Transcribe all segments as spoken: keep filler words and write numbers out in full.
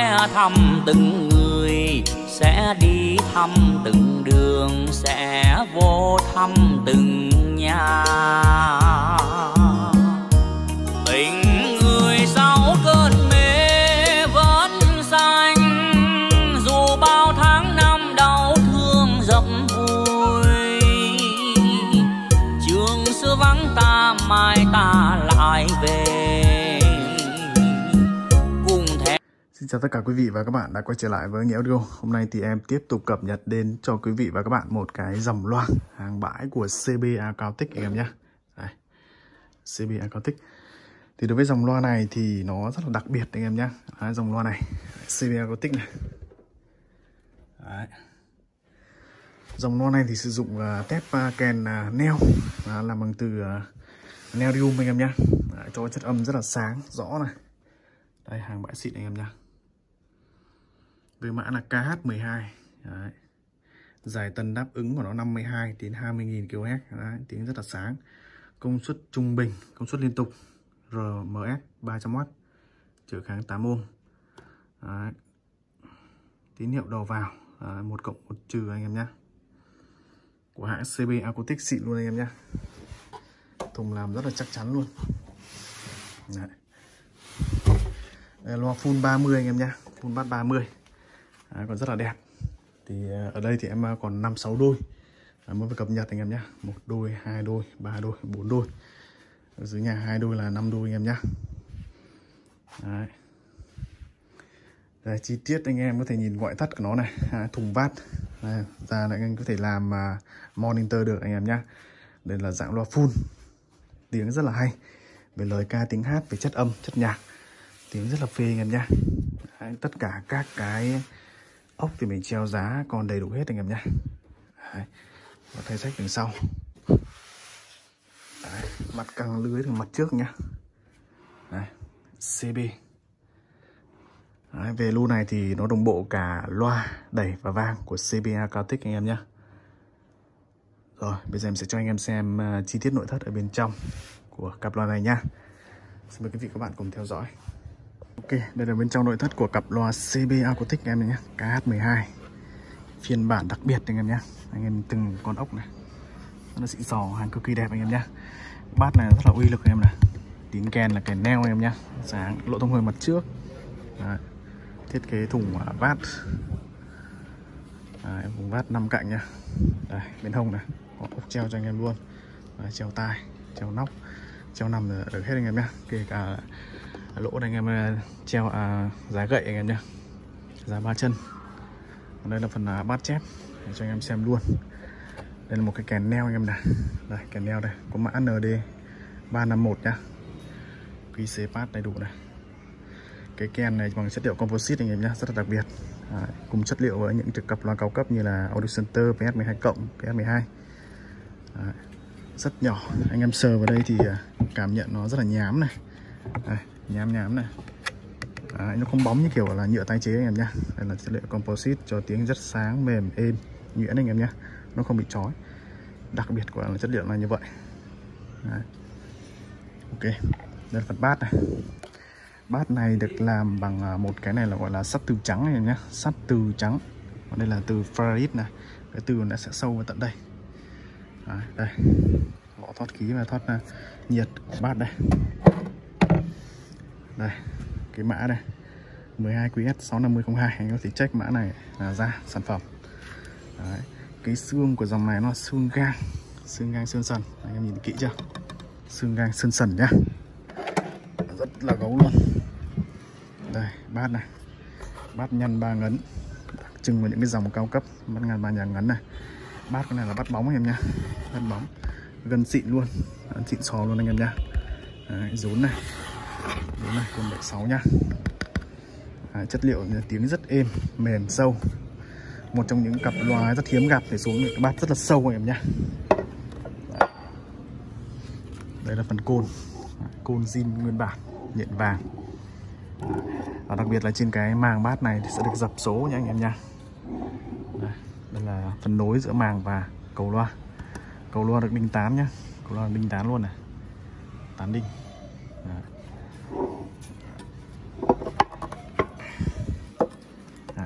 sẽ thăm từng người, sẽ đi thăm từng đường, sẽ vô thăm từng nhà. Tình người sau cơn mê vẫn xanh, dù bao tháng năm đau thương dập vùi. Trường xưa vắng ta, mai ta lại về. Xin chào tất cả quý vị và các bạn đã quay trở lại với Nghĩa Audio. Hôm nay thì em tiếp tục cập nhật đến cho quý vị và các bạn một cái dòng loa hàng bãi của xê bê Acoustic anh em nhé. Đây, xê bê Acoustic. Thì đối với dòng loa này thì nó rất là đặc biệt anh em nhé. Đấy, dòng loa này xê bê Acoustic này. Đấy. Dòng loa này thì sử dụng uh, tép uh, kèn uh, neo uh, làm bằng từ uh, Nerium anh em nhé. Đấy, cho chất âm rất là sáng rõ này. Đây, hàng bãi xịn anh em nhé. Với mã là K H mười hai. Đấy. Giải tần đáp ứng của nó năm mươi hai đến hai mươi nghìn ki lô héc. Đấy, tiếng rất là sáng. Công suất trung bình, công suất liên tục R M S ba trăm oát, trở kháng tám ôm. Đấy. Tín hiệu đầu vào một cộng một trừ anh em nhé. Của hãng xê bê Acoustic xịn luôn anh em nhé. Thùng làm rất là chắc chắn luôn. Đấy. Đây, loa full ba mươi anh em nhé. Full bass ba mươi. Đấy, còn rất là đẹp. Thì ở đây thì em còn năm sáu đôi à, mới phải cập nhật anh em nhé. Một đôi, hai đôi, ba đôi, bốn đôi. Ở dưới nhà hai đôi là năm đôi anh em nhé. Đấy. Đây, chi tiết anh em có thể nhìn ngoại thất của nó này, à, thùng vát. Đây, ra là anh có thể làm uh, monitor được anh em nhé. Đây là dạng loa full. Tiếng rất là hay. Về lời ca, tiếng hát, về chất âm, chất nhạc. Tiếng rất là phê anh em nhé. Đấy, tất cả các cái ốc thì mình treo giá còn đầy đủ hết anh em nhé. Đấy, và thay sách đằng sau. Đấy, mặt căng lưới từ mặt trước nhá. Đấy, xê bê. Đấy, về lu này thì nó đồng bộ cả loa, đẩy và vang của xê bê Acoustic anh em nhé. Rồi, bây giờ em sẽ cho anh em xem uh, chi tiết nội thất ở bên trong của cặp loa này nhá. Xin mời quý vị các bạn cùng theo dõi. Ok, đây là bên trong nội thất của cặp loa xê bê Acoustic anh em nhé. K H mười hai. Phiên bản đặc biệt anh em nhé. Anh em từng con ốc này. Nó xịn sò, hàng cực kỳ đẹp anh em nhé. Bass này rất là uy lực anh em này. Tín kèn là kèn neo anh em nhé. Sáng, lỗ thông hơi mặt trước. Đấy. Thiết kế thùng bass. Đấy, vùng bass năm cạnh nha. Đây, bên hông này có ốc treo cho anh em luôn. Đấy, treo tai, treo nóc, treo nằm được hết anh em nhé. Kể cả lỗ này anh em treo à, giá gậy anh em nhé, giá ba chân. Còn đây là phần à, bát chép để cho anh em xem luôn. Đây là một cái kèn neo anh em này. Đây, kèn neo đây có mã N D ba năm mốt nhá. quy xê pad đầy đủ này. Cái kèn này bằng chất liệu composite anh em nhé, rất là đặc biệt. À, cùng chất liệu với những trực cặp loa cao cấp như là Audio Center P S mười hai cộng, P S mười hai. À, rất nhỏ, anh em sờ vào đây thì cảm nhận nó rất là nhám này. Đây, nhám nhám này. Đấy, nó không bóng như kiểu là nhựa tái chế anh em nhé. Đây là chất liệu composite cho tiếng rất sáng, mềm, êm, nhuyễn anh em nhé. Nó không bị chói. Đặc biệt của là chất liệu là như vậy. Đấy. Ok, đây là phần bass này. Bass này được làm bằng một cái này là gọi là sắt từ trắng anh em nhé. Sắt từ trắng. Còn đây là từ Faraday này. Cái từ nó sẽ sâu vào tận đây. Đấy, đây. Lọ thoát khí và thoát uh, nhiệt của bass đây. Đây, cái mã đây mười hai Q S sáu năm không hai, anh có thể check mã này là ra sản phẩm. Đấy, cái xương của dòng này nó là xương gang, xương gang sơn sần, anh em nhìn kỹ chưa, xương gang sơn sần nhá, rất là gấu luôn. Đây, bát này, bát nhăn ba ngấn, đặc trưng với những cái dòng cao cấp, bát ngàn ba nhà ngấn này. Bát cái này là bát bóng anh em nhá, bát bóng, gần xịn luôn, xịn sò luôn anh em nhá. Đấy, rốn này. Đúng này, con bảy sáu nhá. À, chất liệu tiếng rất êm, mềm, sâu. Một trong những cặp loa rất hiếm gặp để xuống cái bass rất là sâu anh em nhá. Đấy. Đây là phần côn, côn zin nguyên bản, nhện vàng. Và đặc biệt là trên cái màng bass này thì sẽ được dập số nha anh em nha. Đây, đây là phần nối giữa màng và cầu loa. Cầu loa được đinh tán nhá, cầu loa đinh tán luôn này, tán đinh. Đấy.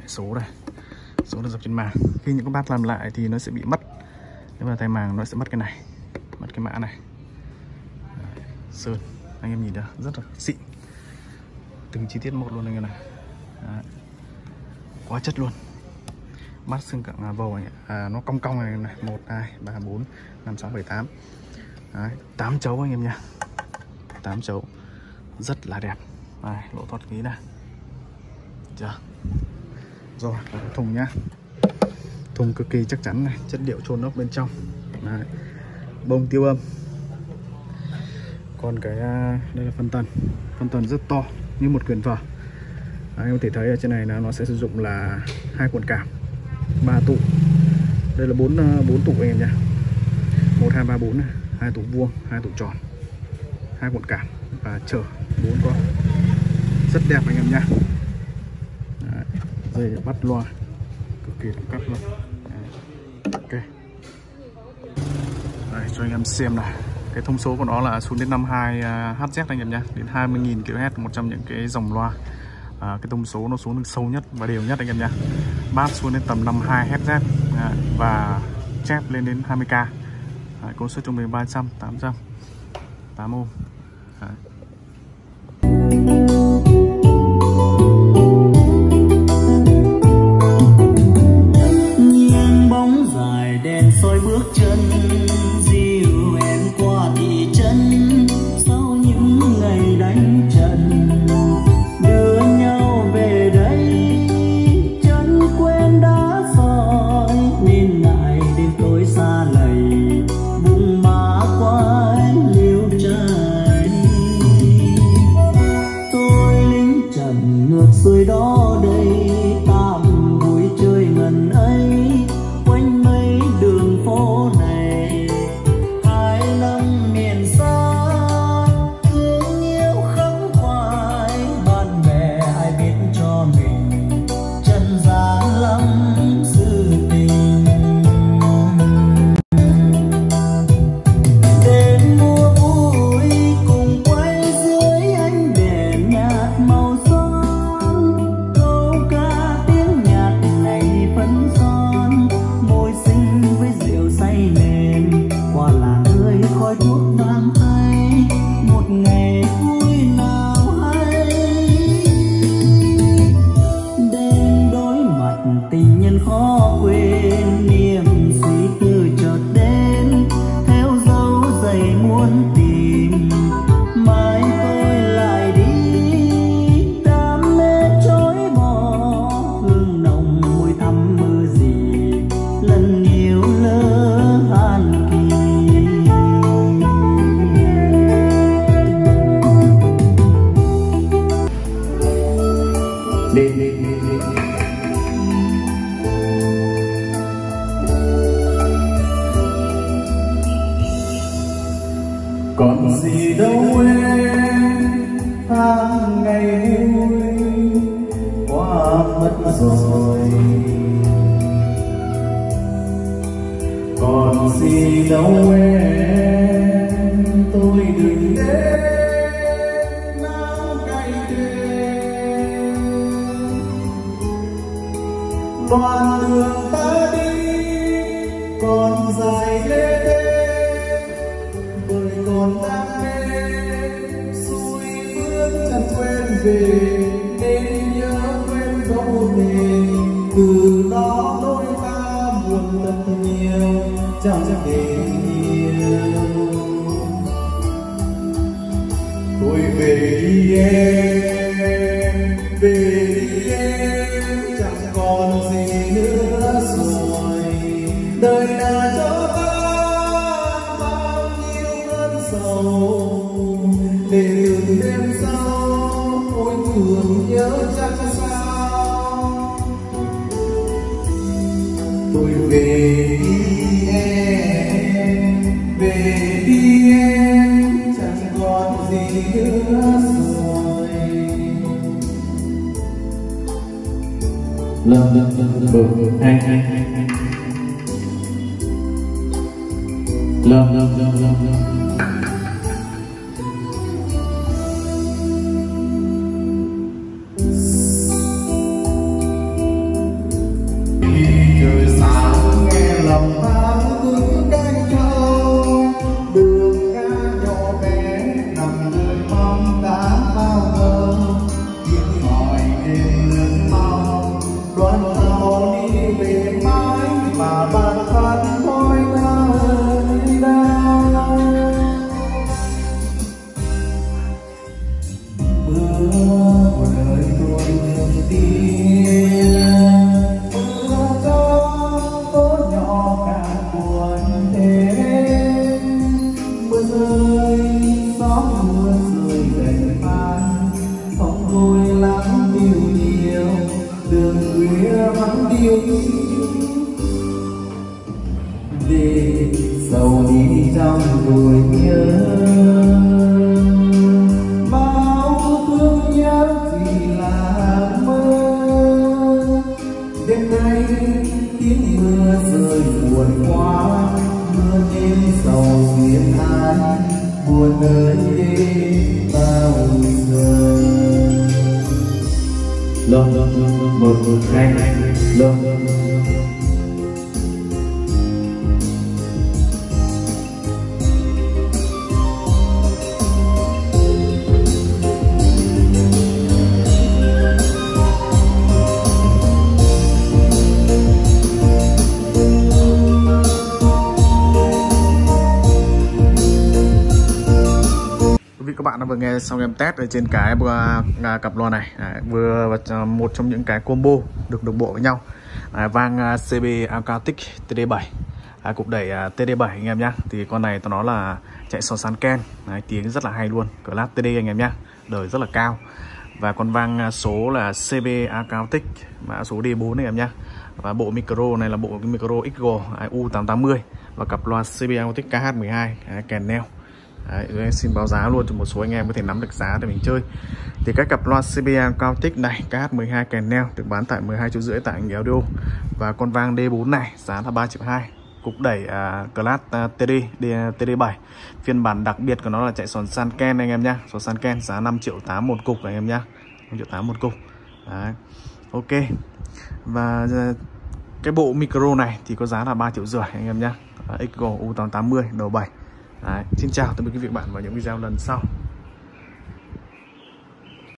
số đây, số được dập trên màng. Khi những con bát làm lại thì nó sẽ bị mất, nếu mà thay màng nó sẽ mất cái này, mất cái mã này. Đấy, sơn anh em nhìn được rất là xịn, từng chi tiết một luôn anh em này. Đấy, quá chất luôn. Bát xương cẳng vầu này, à, nó cong cong này, này một hai ba bốn năm sáu bảy tám. Đấy, tám chấu anh em nha, tám chấu rất là đẹp. Đây, lỗ thoát khí này, chưa? Rồi, thùng nhá, thùng cực kỳ chắc chắn này, chất liệu chôn ốc bên trong. Đấy, bông tiêu âm. Còn cái đây là phân tần, phân tần rất to như một quyển vở. Đấy, em có thể thấy ở trên này là nó sẽ sử dụng là hai cuộn cảm, ba tụ. Đây là bốn bốn tụ anh em nhé, một hai ba bốn này, hai tụ vuông, hai tụ tròn, hai cuộn cảm và chở bốn con, rất đẹp anh em nhá. Đấy, dây bắt loa cực kỳ đẳng cấp luôn. Đấy, ok, đây cho anh em xem này, cái thông số của nó là xuống đến năm mươi hai héc anh em nhé, đến hai mươi nghìn ki lô héc, một trong những cái dòng loa à, cái thông số nó xuống được sâu nhất và đều nhất anh em nhé. Bass xuống đến tầm năm mươi hai héc à, và chép lên đến hai mươi k. À, công suất trung bình ba trăm, tám trăm, tám ohm. À. Nghiêng bóng dài đèn soi bước chân, dìu em qua thị trấn sau những ngày đánh trận, đưa nhau về đây chân quên đã soi, nên ngại đêm tối xa lầy vùng má quái liêu trai. Tôi lính trần ngược xuôi đó đây, tạm vui chơi ngần ấy quanh mấy đường phố này. Hai năm miền xa thương yêu khắc khoải, bạn bè ai biết cho mình trần gian lắm sự tình. Đến mùa vui cùng quay dưới ánh đèn nhạt màu son, câu ca tiếng nhạc này phấn son, môi xinh với rượu say mềm, qua làn hơi khói thuốc vang hay một ngày vui nào hay. Đêm đối mặt tình nhân khó quên, niềm suy tư chợt đến theo dấu giày muốn tìm. Mai tôi lại đi đam mê chối bỏ, hương nồng mùi thắm mưa gì lần yêu lỡ an kỳ. Đi, đi, đi, đi. Còn gì đâu em, tháng ngày vui qua mất rồi. Còn gì đâu em, tôi đừng đến nắng cay đêm. Đoạn đường ta đi còn dài lê thê, bởi còn đam mê xuôi bước chẳng quên về, nên nhớ quên đâu nề. Từ đó đôi ta buồn thật nhiều, chẳng tình yêu. Tôi về đi em, về đi em, chẳng còn gì nữa rồi. Đời đã cho ta bao nhiêu cơn sầu, để từng đêm sau ôi thường nhớ chắc sao. Tôi về đi em, về đi em, chẳng còn gì nữa rồi. Lần lần lần lần hai hai hai hai lần lần lần lần lần. đường khuya vắng điêu để sầu đi trong nỗi nhớ. Bao thương nhớ chỉ là mơ, đêm nay tiếng mưa rơi buồn quá, mưa đêm sầu phiền ai buồn ơi đêm bao giờ. Lo một một hai lo các bạn đã vừa nghe xong em test ở trên cái uh, cặp loa này. Đấy, vừa uh, một trong những cái combo được đồng bộ với nhau. Đấy, vang uh, xê bê Acoustic T D bảy, à, cục đẩy uh, T D bảy anh em nhé. Thì con này nó là chạy so sán Ken. Đấy, tiếng rất là hay luôn, Class T D anh em nhé, đời rất là cao. Và con vang số là xê bê Acoustic mã số D bốn anh em nhé. Và bộ micro này là bộ micro X G U tám tám mươi và cặp loa xê bê Acoustic K H mười hai đấy, kèn neo. Đấy, em xin báo giá luôn cho một số anh em có thể nắm được giá để mình chơi. Thì cái cặp loa xê bê Acoustic này K H mười hai kèn neo được bán tại mười hai triệu rưỡi tại Audio. Và con vang D bốn này giá là ba triệu hai. Cục đẩy uh, Class uh, T D T D bảy, phiên bản đặc biệt của nó là chạy sòn san Ken anh em nhá. Sòn san Ken giá năm triệu tám một cục anh em nhá, năm triệu tám một cục. Đấy. Ok. Và uh, cái bộ micro này thì có giá là ba triệu rưỡi anh em nhá. uh, X G U tám tám mươi đầu bảy. Đấy. Xin chào tạm biệt quý vị và các bạn vào những video lần sau.